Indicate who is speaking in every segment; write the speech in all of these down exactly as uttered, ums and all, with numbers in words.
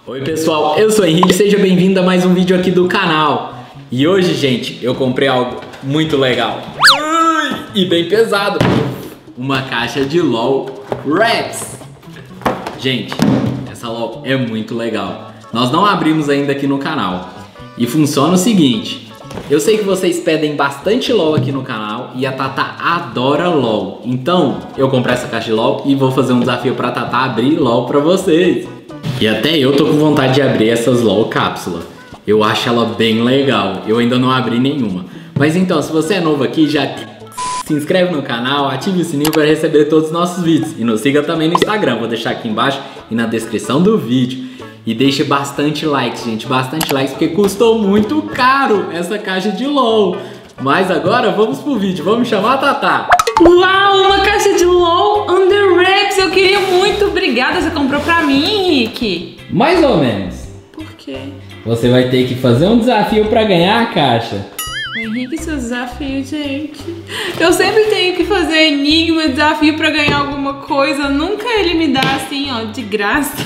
Speaker 1: Oi pessoal, eu sou o Henrique, seja bem-vindo a mais um vídeo aqui do canal. E hoje, gente, eu comprei algo muito legal e bem pesado. Uma caixa de LOL Wraps. Gente, essa LOL é muito legal. Nós não abrimos ainda aqui no canal. E funciona o seguinte: eu sei que vocês pedem bastante LOL aqui no canal e a Tata adora LOL. Então, eu comprei essa caixa de LOL e vou fazer um desafio pra Tata abrir LOL pra vocês. E até eu tô com vontade de abrir essas LOL cápsula. Eu acho ela bem legal. Eu ainda não abri nenhuma. Mas então, se você é novo aqui, já se inscreve no canal, ative o sininho para receber todos os nossos vídeos. E nos siga também no Instagram, vou deixar aqui embaixo e na descrição do vídeo. E deixe bastante likes, gente, bastante likes, porque custou muito caro essa caixa de LOL. Mas agora vamos pro vídeo, vamos chamar a Tata.
Speaker 2: Uau, uma caixa de LOL Under Wraps, eu queria muito. Obrigada, você comprou pra mim, Henrique?
Speaker 1: Mais ou menos.
Speaker 2: Por quê?
Speaker 1: Você vai ter que fazer um desafio pra ganhar a caixa.
Speaker 2: Henrique, seus desafios, gente. Eu sempre tenho que fazer enigma, desafio pra ganhar alguma coisa. Nunca ele me dá assim, ó, de graça.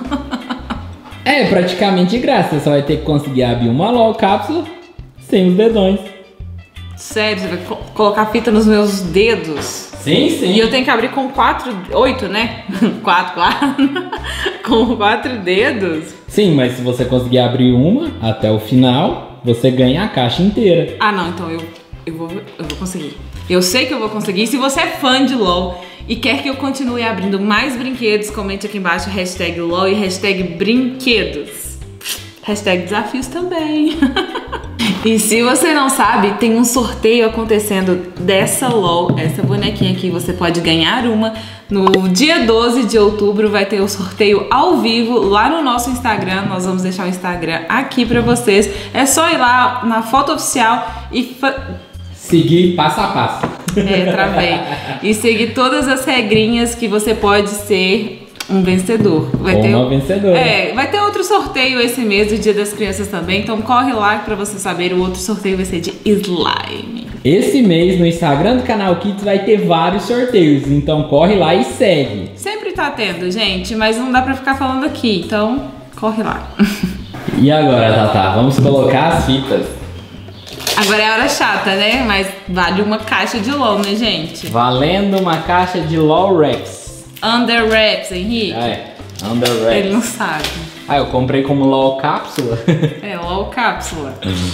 Speaker 1: É praticamente de graça, você só vai ter que conseguir abrir uma LOL cápsula sem os dedões.
Speaker 2: Sério, você vai co colocar fita nos meus dedos?
Speaker 1: Sim, sim.
Speaker 2: E eu tenho que abrir com quatro, oito, né? quatro, quatro. Com quatro dedos?
Speaker 1: Sim, mas se você conseguir abrir uma até o final, você ganha a caixa inteira.
Speaker 2: Ah, não, então eu, eu, vou, eu vou conseguir. Eu sei que eu vou conseguir. Se você é fã de LOL e quer que eu continue abrindo mais brinquedos, comente aqui embaixo hashtag LOL e hashtag brinquedos. Hashtag desafios também. E se você não sabe, tem um sorteio acontecendo dessa LOL, essa bonequinha aqui. Você pode ganhar uma. No dia doze de outubro vai ter o sorteio ao vivo lá no nosso Instagram. Nós vamos deixar o Instagram aqui pra vocês. É só ir lá na foto oficial e...
Speaker 1: seguir passo a passo.
Speaker 2: É, travei. E seguir todas as regrinhas que você pode ser um vencedor. Vai
Speaker 1: Ou
Speaker 2: ter
Speaker 1: uma vencedora.
Speaker 2: É, vai ter outro sorteio esse mês, o Dia das Crianças também. Então corre lá pra você saber. O outro sorteio vai ser de slime.
Speaker 1: Esse mês no Instagram do canal Kids vai ter vários sorteios. Então corre lá e segue.
Speaker 2: Sempre tá tendo, gente, mas não dá pra ficar falando aqui. Então corre lá.
Speaker 1: E agora, Tata, vamos colocar as fitas.
Speaker 2: Agora é a hora chata, né? Mas vale uma caixa de LOL, né, gente?
Speaker 1: Valendo uma caixa de LOL Wraps.
Speaker 2: Under Wraps, Henrique.
Speaker 1: Ah, é, Under Wraps.
Speaker 2: Ele não sabe.
Speaker 1: Ah, eu comprei como LOL cápsula.
Speaker 2: É, LOL cápsula.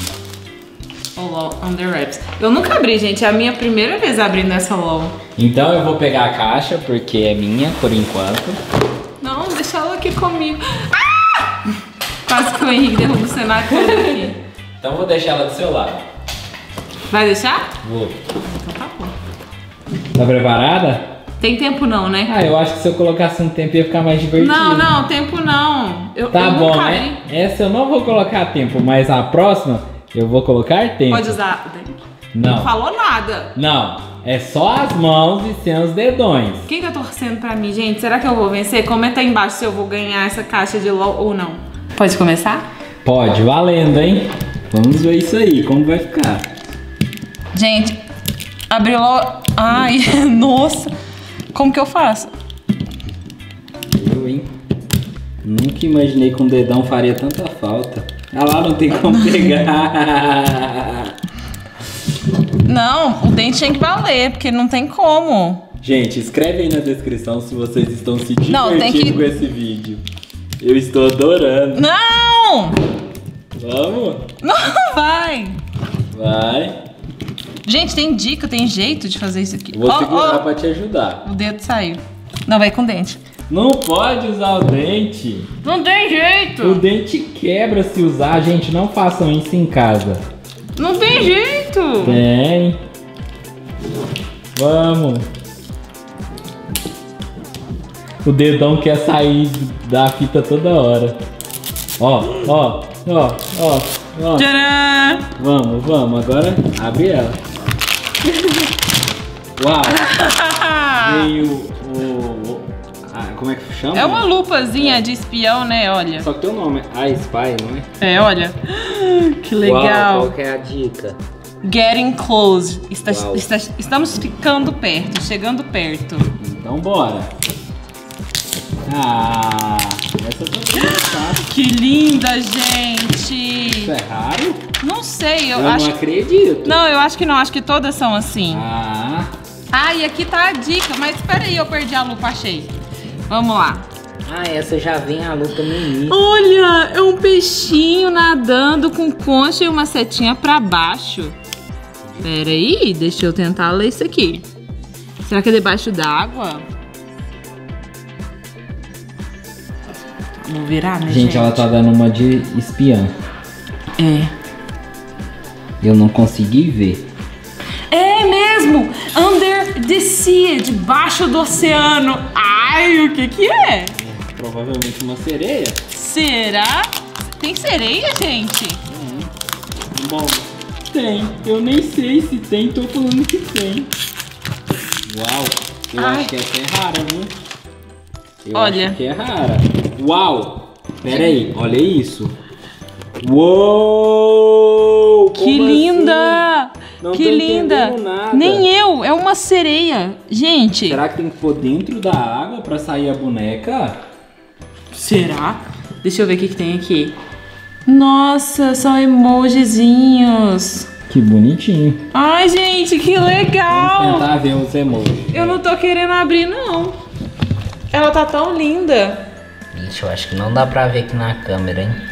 Speaker 2: Ou LOL Under Wraps. Eu nunca abri, gente. É a minha primeira vez abrindo essa LOL.
Speaker 1: Então eu vou pegar a caixa, porque é minha por enquanto.
Speaker 2: Não, deixa ela aqui comigo. Ah! Quase que o Henrique derruba o cenário todo aqui.
Speaker 1: Então eu vou deixar ela do seu lado.
Speaker 2: Vai deixar?
Speaker 1: Vou.
Speaker 2: Então tá bom.
Speaker 1: Tá preparada?
Speaker 2: Tem tempo não, né?
Speaker 1: Ah, eu acho que se eu colocasse um tempo ia ficar mais divertido.
Speaker 2: Não, não, tempo não. Eu,
Speaker 1: Tá
Speaker 2: eu
Speaker 1: bom,
Speaker 2: nunca
Speaker 1: né?
Speaker 2: abri.
Speaker 1: Essa eu não vou colocar tempo, mas a próxima eu vou colocar tempo.
Speaker 2: Pode usar.
Speaker 1: Não.
Speaker 2: Não falou nada.
Speaker 1: Não, é só as mãos e sem os dedões.
Speaker 2: Quem tá torcendo pra mim, gente? Será que eu vou vencer? Comenta aí embaixo se eu vou ganhar essa caixa de LOL ou não. Pode começar?
Speaker 1: Pode, valendo, hein? Vamos ver isso aí, como vai ficar.
Speaker 2: Gente, abriu LOL. Ai, nossa. Como que eu faço?
Speaker 1: Eu, hein? Nunca imaginei que um dedão faria tanta falta. Ah lá, não tem como pegar.
Speaker 2: Não, o dente tem que valer, porque não tem como.
Speaker 1: Gente, escreve aí na descrição se vocês estão se divertindo
Speaker 2: Não, tem que...
Speaker 1: com esse vídeo. Eu estou adorando.
Speaker 2: Não!
Speaker 1: Vamos?
Speaker 2: Não vai!
Speaker 1: Vai.
Speaker 2: Gente, tem dica, tem jeito de fazer isso aqui.
Speaker 1: Eu vou
Speaker 2: Ó,
Speaker 1: segurar
Speaker 2: ó,
Speaker 1: pra te ajudar.
Speaker 2: o dedo saiu. Não, vai com o dente.
Speaker 1: Não pode usar o dente.
Speaker 2: Não tem jeito!
Speaker 1: O dente quebra se usar. Gente, não façam isso em casa.
Speaker 2: Não tem jeito!
Speaker 1: Tem. Vamos. O dedão quer sair da fita toda hora. Ó, ó, ó, ó, ó.
Speaker 2: Tcharam!
Speaker 1: Vamos, vamos. Agora abre ela. Uau. Veio o... o ah, como é que chama?
Speaker 2: É uma lupazinha de espião, né? Olha.
Speaker 1: Só que tem o nome. Ah, Spy, não é?
Speaker 2: É, olha. Que legal.
Speaker 1: Uau, qual que é a dica?
Speaker 2: Getting close. Está,
Speaker 1: Uau.
Speaker 2: está, estamos ficando perto, chegando perto.
Speaker 1: Então bora. Ah, essa tá bem fácil.
Speaker 2: que linda, gente.
Speaker 1: Isso é raro?
Speaker 2: Não sei, eu,
Speaker 1: Eu
Speaker 2: acho...
Speaker 1: não acredito.
Speaker 2: Não, eu acho que não, acho que todas são assim.
Speaker 1: Ah.
Speaker 2: Ah, e aqui tá a dica, mas espera aí, eu perdi a lupa, achei. Vamos lá.
Speaker 1: Ah, essa já vem a lupa no início.
Speaker 2: Olha, é um peixinho nadando com concha e uma setinha pra baixo. Pera aí, deixa eu tentar ler isso aqui. Será que é debaixo d'água? Vamos virar, né, gente?
Speaker 1: Gente, ela tá dando uma de espiã.
Speaker 2: É.
Speaker 1: Eu não consegui ver.
Speaker 2: É mesmo! Under the sea, debaixo do oceano. Ai, o que que é?
Speaker 1: Provavelmente uma sereia.
Speaker 2: Será? Tem sereia, gente?
Speaker 1: Hum. Bom, tem. Eu nem sei se tem, tô falando que tem. Uau, eu
Speaker 2: Ai.
Speaker 1: acho que essa é rara, viu? Eu
Speaker 2: Olha.
Speaker 1: acho que é rara. Uau! Pera aí, olha isso. Uou!
Speaker 2: Que
Speaker 1: Como
Speaker 2: linda!
Speaker 1: assim? Não
Speaker 2: Que
Speaker 1: tô
Speaker 2: linda!
Speaker 1: entendendo nada.
Speaker 2: Nem eu, é uma sereia. Gente,
Speaker 1: Será que tem que pôr dentro da água pra sair a boneca?
Speaker 2: será? Deixa eu ver o que, que tem aqui. Nossa, são emojizinhos.
Speaker 1: Que bonitinho.
Speaker 2: Ai, gente, que
Speaker 1: Vamos
Speaker 2: legal!
Speaker 1: tentar ver os emojis.
Speaker 2: Eu não tô querendo abrir, não. Ela tá tão linda.
Speaker 3: Ixi, eu acho que não dá pra ver aqui na câmera, hein?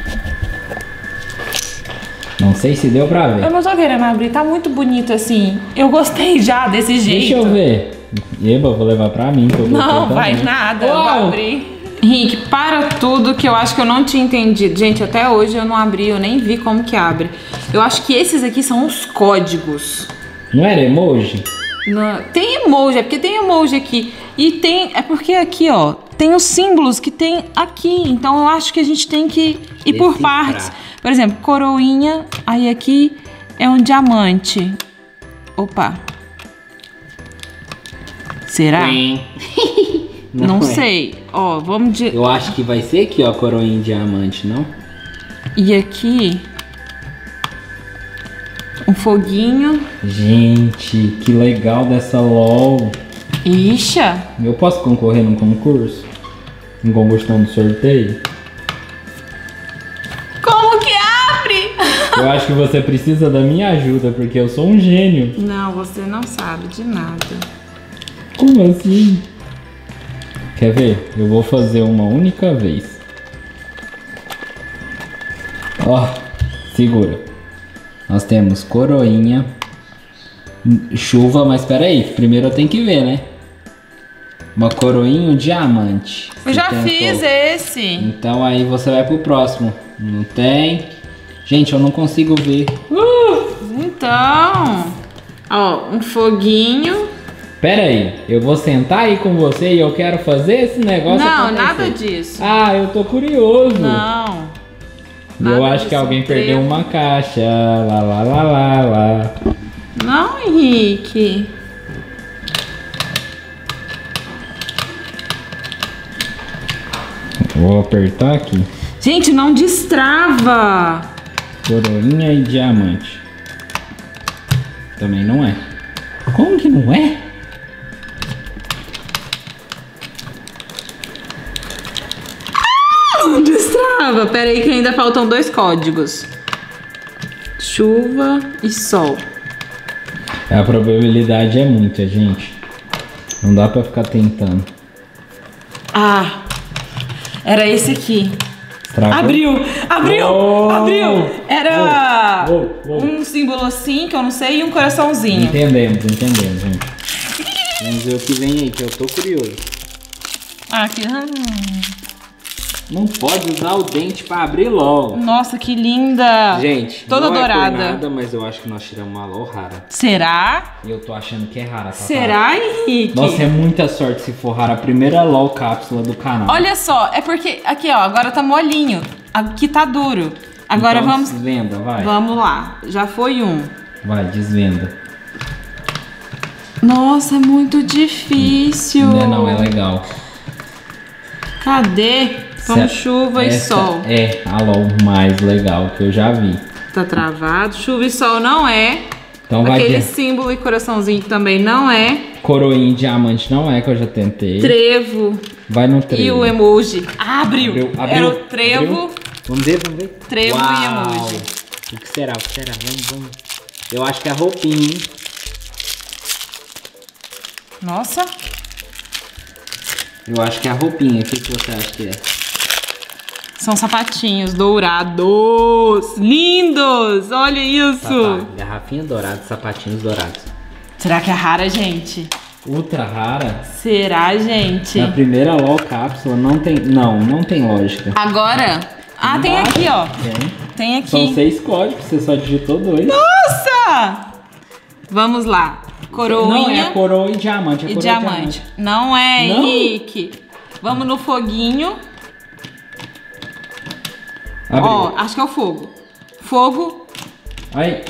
Speaker 1: Não sei se deu pra ver.
Speaker 2: Eu não tô querendo abrir, tá muito bonito assim. Eu gostei já desse jeito.
Speaker 1: Deixa eu ver. Eba, eu vou levar pra mim. Que eu
Speaker 2: Não,
Speaker 1: gostei
Speaker 2: vai
Speaker 1: também.
Speaker 2: nada,
Speaker 1: Uau!
Speaker 2: vai abrir. Henrique, para tudo que eu acho que eu não tinha entendido. Gente, até hoje eu não abri, eu nem vi como que abre. Eu acho que esses aqui são os códigos.
Speaker 1: Não era emoji?
Speaker 2: Não, tem emoji, é porque tem emoji aqui. E tem, é porque aqui, ó, tem os símbolos que tem aqui. Então eu acho que a gente tem que ir por
Speaker 1: Decifrar.
Speaker 2: partes. Por exemplo, coroinha, aí aqui é um diamante. Opa. Será? Não,
Speaker 1: é.
Speaker 2: sei. Ó, vamos de...
Speaker 1: Eu acho que vai ser aqui, ó, coroinha em diamante, não?
Speaker 2: E aqui... um foguinho.
Speaker 1: Gente, que legal dessa LOL.
Speaker 2: Ixa.
Speaker 1: Eu posso concorrer num concurso? Um concurso no sorteio?
Speaker 2: Como que abre?
Speaker 1: Eu acho que você precisa da minha ajuda, porque eu sou um gênio.
Speaker 2: Não, você não sabe de nada.
Speaker 1: Como assim? Quer ver? Eu vou fazer uma única vez. Ó, segura. Nós temos coroinha, chuva, mas peraí, primeiro eu tenho que ver, né? Uma coroinha e um diamante.
Speaker 2: Eu
Speaker 1: Você
Speaker 2: já
Speaker 1: tentou.
Speaker 2: fiz esse.
Speaker 1: Então aí você vai pro próximo. Não tem. Gente, eu não consigo ver.
Speaker 2: Então, ó, um foguinho.
Speaker 1: Pera aí, eu vou sentar aí com você e eu quero fazer esse negócio
Speaker 2: Não,
Speaker 1: acontecer.
Speaker 2: nada disso.
Speaker 1: Ah, eu tô curioso.
Speaker 2: Não.
Speaker 1: eu
Speaker 2: nada
Speaker 1: acho que
Speaker 2: disso,
Speaker 1: alguém
Speaker 2: um
Speaker 1: perdeu
Speaker 2: trevo.
Speaker 1: uma caixa. Lá, lá, lá, lá, lá.
Speaker 2: Não, Henrique.
Speaker 1: Vou apertar aqui.
Speaker 2: Gente, não destrava.
Speaker 1: Coroinha e diamante. Também não é. Como que não é?
Speaker 2: Não destrava. Pera aí que ainda faltam dois códigos. Chuva e sol.
Speaker 1: A probabilidade é muita, gente. Não dá pra ficar tentando.
Speaker 2: Ah, era esse aqui.
Speaker 1: Travou?
Speaker 2: Abriu, abriu,
Speaker 1: Oh!
Speaker 2: abriu. Era
Speaker 1: Oh, oh, oh.
Speaker 2: um símbolo assim, que eu não sei, e um coraçãozinho.
Speaker 1: Entendemos, entendemos, gente. Vamos ver o que vem aí, que eu tô curioso.
Speaker 2: Ah, que...
Speaker 1: Não pode usar o dente pra abrir LOL.
Speaker 2: Nossa, que linda.
Speaker 1: Gente,
Speaker 2: toda
Speaker 1: não
Speaker 2: dourada.
Speaker 1: é por nada, mas eu acho que nós tiramos uma LOL rara.
Speaker 2: Será?
Speaker 1: E eu tô achando que é rara, tá?
Speaker 2: Será, Henrique?
Speaker 1: Nossa, é muita sorte se for rara a primeira LOL cápsula do canal.
Speaker 2: Olha só, é porque aqui, ó, agora tá molinho. Aqui tá duro. Agora
Speaker 1: Então,
Speaker 2: vamos...
Speaker 1: desvenda, vai.
Speaker 2: Vamos lá. Já foi um.
Speaker 1: Vai, desvenda.
Speaker 2: Nossa, é muito difícil.
Speaker 1: Não, não, é legal.
Speaker 2: Cadê? Vamos
Speaker 1: Essa-
Speaker 2: chuva e
Speaker 1: essa
Speaker 2: sol.
Speaker 1: É a LOL mais legal que eu já vi.
Speaker 2: Tá travado. Chuva e sol não é.
Speaker 1: Então vai
Speaker 2: Aquele
Speaker 1: de
Speaker 2: símbolo e coraçãozinho também não é.
Speaker 1: coroinha e diamante não é que eu já tentei.
Speaker 2: Trevo.
Speaker 1: Vai no trevo.
Speaker 2: E o emoji. Abriu.
Speaker 1: Abriu, abriu,
Speaker 2: Era o trevo.
Speaker 1: abriu. Vamos ver, vamos ver.
Speaker 2: Trevo
Speaker 1: Uau.
Speaker 2: e emoji.
Speaker 1: O que será? O que será? Vamos, vamos. Eu acho que é a roupinha, hein?
Speaker 2: Nossa.
Speaker 1: Eu acho que é a roupinha. O que, que você acha que é?
Speaker 2: São sapatinhos dourados. Lindos. Olha isso.
Speaker 1: Papá, garrafinha dourada, sapatinhos dourados.
Speaker 2: Será que é rara, gente?
Speaker 1: Ultra rara.
Speaker 2: Será, gente?
Speaker 1: Na primeira LOL cápsula não tem... Não, não tem lógica.
Speaker 2: Agora... Ah, tem aqui, ó.
Speaker 1: Tem.
Speaker 2: Tem aqui.
Speaker 1: São seis códigos, você só digitou dois.
Speaker 2: Nossa! Vamos lá. Coroinha.
Speaker 1: Não, é a coroa e diamante. É
Speaker 2: e
Speaker 1: coroa
Speaker 2: diamante.
Speaker 1: E diamante.
Speaker 2: Não é,
Speaker 1: Não?
Speaker 2: Henrique. Vamos no foguinho.
Speaker 1: Abriu.
Speaker 2: Ó, acho que é o fogo. Fogo
Speaker 1: Aí.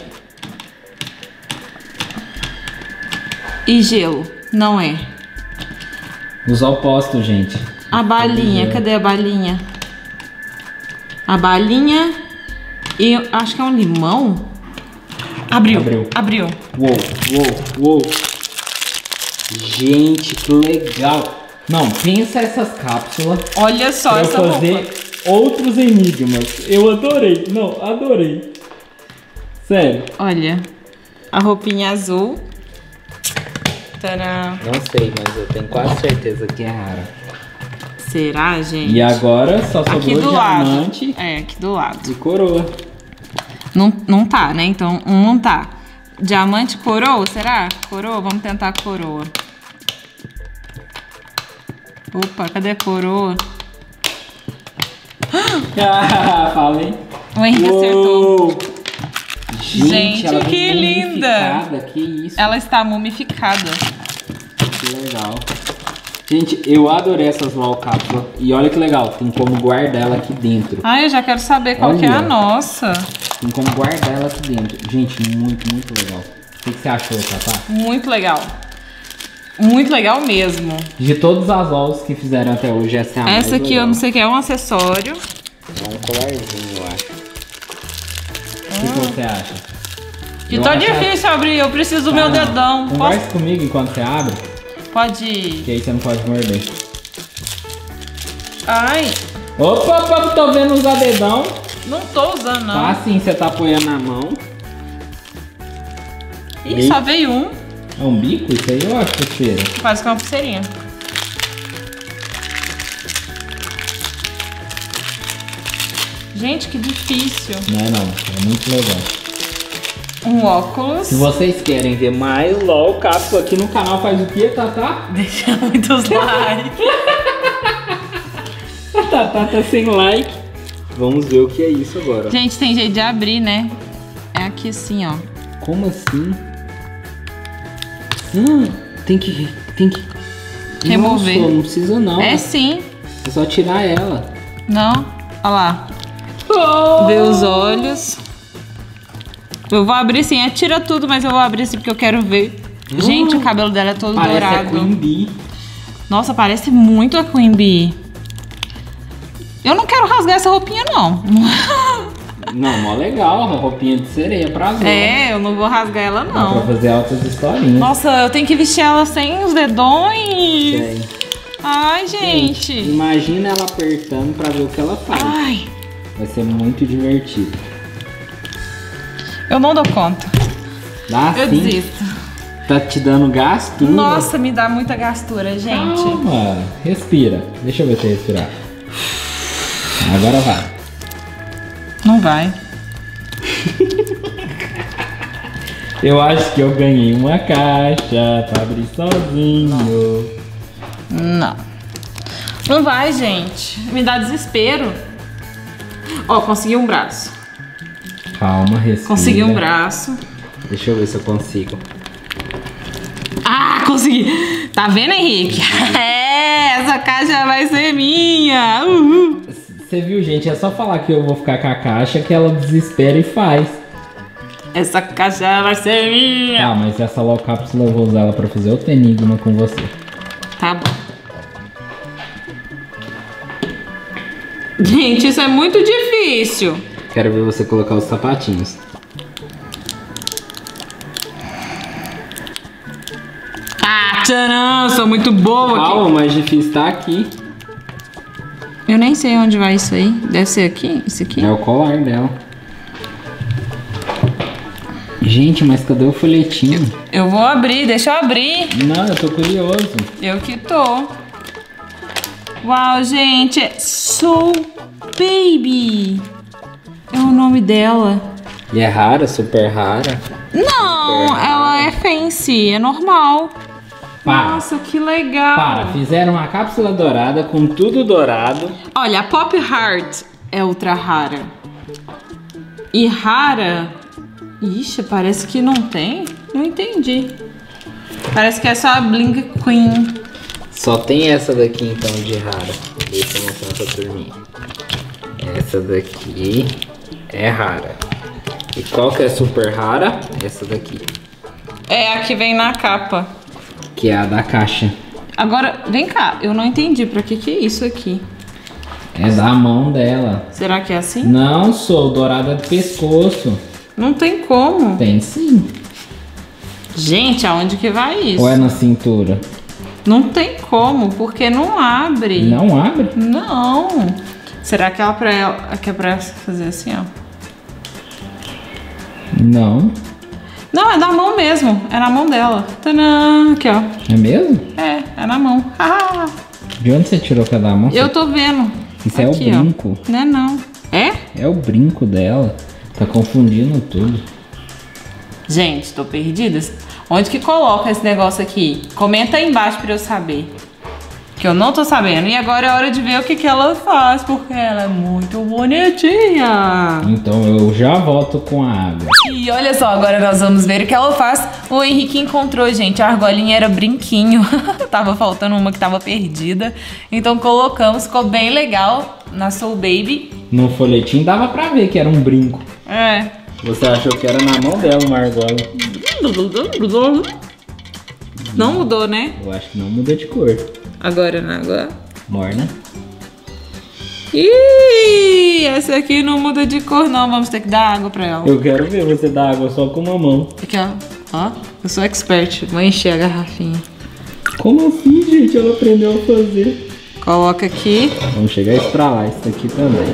Speaker 2: e gelo. Não é.
Speaker 1: Os opostos, gente.
Speaker 2: A balinha.
Speaker 1: Cadê?
Speaker 2: Cadê a balinha? A balinha e eu acho que é um limão. Abriu.
Speaker 1: Abriu.
Speaker 2: Abriu.
Speaker 1: Uou, uou, uou. Gente, que legal. Não, pensa essas cápsulas
Speaker 2: Olha só
Speaker 1: pra eu
Speaker 2: essa
Speaker 1: fazer
Speaker 2: roupa.
Speaker 1: outros enigmas. Eu adorei. Não, adorei. Sério.
Speaker 2: Olha. A roupinha azul. Tadã.
Speaker 1: Não sei, mas eu tenho quase certeza que é rara.
Speaker 2: Será, gente?
Speaker 1: E agora só
Speaker 2: Aqui
Speaker 1: sobrou
Speaker 2: do
Speaker 1: diamante
Speaker 2: lado. É, aqui do lado.
Speaker 1: e coroa.
Speaker 2: Não, não tá, né? Então, um não tá. Diamante, coroa, será? Coroa? Vamos tentar a coroa. Opa, cadê a coroa?
Speaker 1: Ah, falei.
Speaker 2: O Henrique acertou.
Speaker 1: Uou. Gente,
Speaker 2: Gente,
Speaker 1: ela
Speaker 2: que
Speaker 1: vem
Speaker 2: linda.
Speaker 1: mumificada, que isso.
Speaker 2: Ela está mumificada.
Speaker 1: Que legal. Gente, eu adorei essas LOL cápsulas. E olha que legal, tem como guardar ela aqui dentro.
Speaker 2: Ai, eu já quero saber qual que é a
Speaker 1: Olha.
Speaker 2: nossa.
Speaker 1: Tem como guardar ela aqui dentro. Gente, muito, muito legal. O que, que você achou, Tatá?
Speaker 2: Muito legal. Muito legal mesmo.
Speaker 1: De todas as LOLs que fizeram até hoje, essa é a mais
Speaker 2: Essa aqui
Speaker 1: legal.
Speaker 2: eu não sei o que é, um acessório.
Speaker 1: É um colarzinho, eu acho. O que, que você acha?
Speaker 2: Que
Speaker 1: Eu
Speaker 2: tá
Speaker 1: acho-
Speaker 2: difícil abrir, eu preciso do meu
Speaker 1: Ah, não.
Speaker 2: dedão.
Speaker 1: Converse
Speaker 2: Posso?
Speaker 1: comigo enquanto você abre,
Speaker 2: Pode.
Speaker 1: que aí você não pode morder.
Speaker 2: Ai,
Speaker 1: Opa, opa, tô vendo usar dedão.
Speaker 2: não tô usando, não.
Speaker 1: Tá assim, você tá apoiando na mão.
Speaker 2: Ih, só veio um.
Speaker 1: É um bico? Isso aí eu acho que cheira.
Speaker 2: Quase que é uma pulseirinha. Gente, que difícil.
Speaker 1: Não é não, é muito legal.
Speaker 2: Um óculos.
Speaker 1: Se vocês querem ver mais LOL cápsula aqui no canal, faz o que, Tatá?
Speaker 2: Deixa muitos likes.
Speaker 1: A Tatá tá sem like. Vamos ver o que é isso agora.
Speaker 2: Gente, tem jeito de abrir, né? É aqui assim, ó.
Speaker 1: Como assim? Hum, tem que... Tem que...
Speaker 2: Remover.
Speaker 1: Nossa, não precisa não.
Speaker 2: É sim.
Speaker 1: É só tirar ela.
Speaker 2: Não? Olha lá.
Speaker 1: Oh!
Speaker 2: Ver os olhos. Eu vou abrir sim. É, tira tudo, mas eu vou abrir sim porque eu quero ver.
Speaker 1: Hum.
Speaker 2: Gente, o cabelo dela é todo
Speaker 1: Parece a
Speaker 2: dourado.
Speaker 1: Queen Bee.
Speaker 2: Nossa, parece muito a Queen Bee. Eu não quero rasgar essa roupinha, não.
Speaker 1: Não, mó legal. Uma roupinha de sereia pra azul.
Speaker 2: É, eu não vou rasgar ela,
Speaker 1: Dá pra
Speaker 2: não.
Speaker 1: fazer altas historinhas.
Speaker 2: Nossa, eu tenho que vestir ela sem os dedões.
Speaker 1: Tem.
Speaker 2: Ai, gente.
Speaker 1: Imagina ela apertando pra ver o que ela faz.
Speaker 2: Ai,
Speaker 1: Vai ser muito divertido.
Speaker 2: eu não dou conta.
Speaker 1: Dá
Speaker 2: Eu
Speaker 1: sim?
Speaker 2: desisto.
Speaker 1: Tá te dando gasto?
Speaker 2: Nossa, me dá muita gastura, gente.
Speaker 1: Calma, respira. Deixa eu ver você respirar. Agora vai.
Speaker 2: Não vai.
Speaker 1: Eu acho que eu ganhei uma caixa pra abrir sozinho.
Speaker 2: Não. Não vai, gente. Me dá desespero. Ó, consegui um braço.
Speaker 1: Calma, respira.
Speaker 2: Consegui um braço.
Speaker 1: Deixa eu ver se eu consigo.
Speaker 2: Ah, consegui. Tá vendo, Henrique? É, essa caixa vai ser minha. Uhul.
Speaker 1: Você viu, gente? É só falar que eu vou ficar com a caixa que ela desespera e faz.
Speaker 2: Essa caixa vai ser minha.
Speaker 1: Tá, mas essa LOL cápsula eu vou usar ela pra fazer outro enigma com você.
Speaker 2: Tá bom. Gente, isso é muito difícil.
Speaker 1: Quero ver você colocar os sapatinhos.
Speaker 2: Ah, tcharam, sou muito boa aqui.
Speaker 1: Calma, o mais difícil tá aqui.
Speaker 2: Eu nem sei onde vai isso aí. Deve ser aqui? Esse aqui?
Speaker 1: É o colar dela. Gente, mas cadê o folhetinho?
Speaker 2: Eu vou abrir, deixa eu abrir.
Speaker 1: Não, eu tô curioso.
Speaker 2: Eu que tô. Uau, gente, é Soul Baby. É o nome dela.
Speaker 1: E é rara, super rara.
Speaker 2: Não,
Speaker 1: Super
Speaker 2: ela
Speaker 1: rara.
Speaker 2: é fancy, é normal.
Speaker 1: Para.
Speaker 2: Nossa, que legal.
Speaker 1: Para, fizeram uma cápsula dourada com tudo dourado.
Speaker 2: Olha, a Pop Heart é ultra rara. E rara... Ixi, parece que não tem. Não entendi. Parece que é só a Blink Queen.
Speaker 1: Só tem essa daqui então de rara. Deixa eu mostrar pra turminha. Essa daqui é rara. E qual que é super rara? Essa daqui.
Speaker 2: É a que vem na capa.
Speaker 1: Que é a da caixa.
Speaker 2: Agora, vem cá. Eu não entendi pra que que é isso aqui.
Speaker 1: É da mão dela.
Speaker 2: Será que é assim?
Speaker 1: Não, sou dourada de pescoço.
Speaker 2: Não tem como.
Speaker 1: Tem sim.
Speaker 2: Gente, aonde que vai isso?
Speaker 1: Ou é na cintura?
Speaker 2: Não tem como, porque não abre.
Speaker 1: Não abre?
Speaker 2: Não. Será que ela pra ela, que é pra fazer assim, ó?
Speaker 1: Não.
Speaker 2: Não, é na mão mesmo. É na mão dela. Tadã! Aqui, ó.
Speaker 1: É mesmo?
Speaker 2: É, é na mão. Ah,
Speaker 1: De onde você tirou que é da mão?
Speaker 2: eu tô vendo.
Speaker 1: Isso é o
Speaker 2: Aqui, ó.
Speaker 1: brinco.
Speaker 2: Não é não. É?
Speaker 1: É o brinco dela. Tá confundindo tudo.
Speaker 2: Gente, tô perdida. Onde que coloca esse negócio aqui? Comenta aí embaixo pra eu saber. Que eu não tô sabendo. E agora é hora de ver o que que ela faz, porque ela é muito bonitinha.
Speaker 1: Então eu já volto com a água.
Speaker 2: E olha só, agora nós vamos ver o que ela faz. O Henrique encontrou, gente, a argolinha era brinquinho. Tava faltando uma que tava perdida. Então colocamos, ficou bem legal na Soul Baby.
Speaker 1: No folhetim dava pra ver que era um brinco.
Speaker 2: É.
Speaker 1: Você achou que era na mão dela uma argola.
Speaker 2: Não mudou, né?
Speaker 1: Eu acho que não muda de cor.
Speaker 2: Agora na água.
Speaker 1: Morna.
Speaker 2: Ih, essa aqui não muda de cor não, vamos ter que dar água pra ela.
Speaker 1: Eu quero ver você dar água só com uma mão.
Speaker 2: Aqui, ó. Ó, eu sou expert, vou encher a garrafinha.
Speaker 1: Como assim, gente? Ela aprendeu a fazer.
Speaker 2: Coloca aqui.
Speaker 1: Vamos chegar isso pra lá, isso aqui também.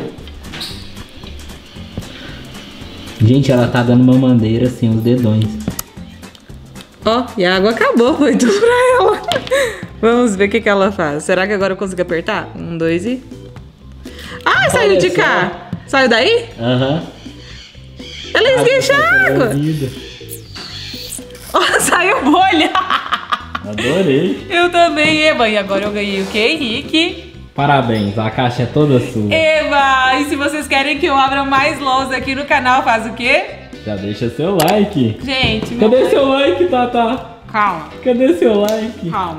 Speaker 1: Gente, ela tá dando uma madeira assim, os dedões.
Speaker 2: Ó, e a água acabou, foi tudo pra ela. Vamos ver o que que ela faz. Será que agora eu consigo apertar? Um, dois e... Ah, saiu
Speaker 1: Olha
Speaker 2: de
Speaker 1: só.
Speaker 2: cá. Saiu daí?
Speaker 1: Aham.
Speaker 2: Ela esguicha a água.
Speaker 1: Vida.
Speaker 2: Ó, saiu bolha.
Speaker 1: Adorei.
Speaker 2: Eu também, Eva. E agora eu ganhei o quê, Henrique?
Speaker 1: Parabéns, a caixa é toda sua.
Speaker 2: Eva! E se vocês querem que eu abra mais lousa aqui no canal, faz o quê?
Speaker 1: Já deixa seu like.
Speaker 2: Gente, meu
Speaker 1: Cadê
Speaker 2: pai-
Speaker 1: seu like, Tata?
Speaker 2: Calma,
Speaker 1: Cadê seu like?
Speaker 2: calma.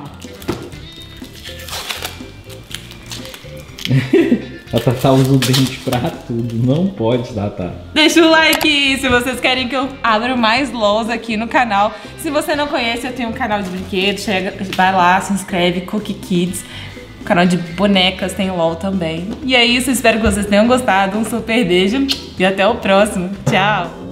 Speaker 1: A Tata usa o dente pra tudo. Não pode, Tata.
Speaker 2: Deixa o like se vocês querem que eu abra mais lousa aqui no canal. Se você não conhece, eu tenho um canal de brinquedos. Chega, vai lá, se inscreve, Cookie Kids. Canal de bonecas, tem LOL também. E é isso, espero que vocês tenham gostado. Um super beijo e até o próximo. Tchau!